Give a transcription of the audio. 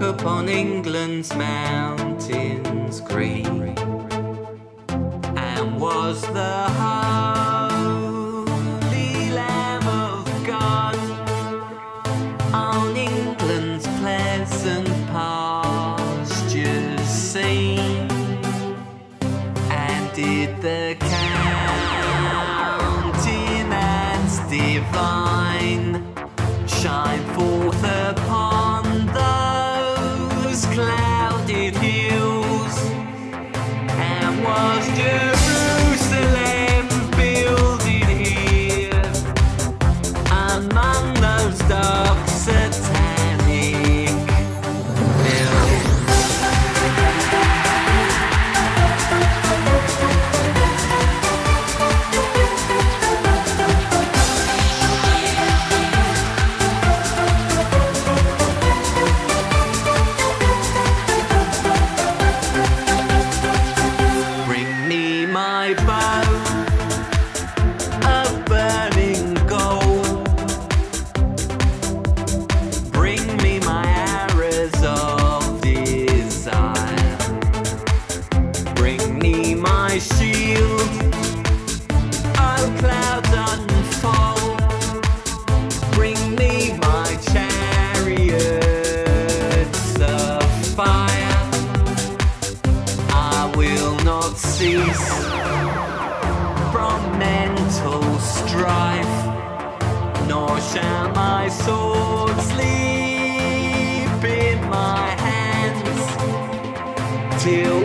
upon England's mountains green, and was the holy Lamb of God on England's pleasant pastures seen, and did the countenance divine shine forth upon those clouded hills, and was Jerusalem builded here among those dark satanic hills? My bow of burning gold, bring me my arrows of desire, bring me my shield, oh clouds unfold, bring me my chariots of fire. I will not cease from mental strife, nor shall my sword sleep in my hands till